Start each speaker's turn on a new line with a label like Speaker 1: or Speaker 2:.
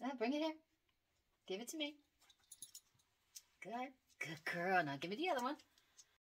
Speaker 1: Bring it here. Give it to me. Good. Good girl. Now give me the other one.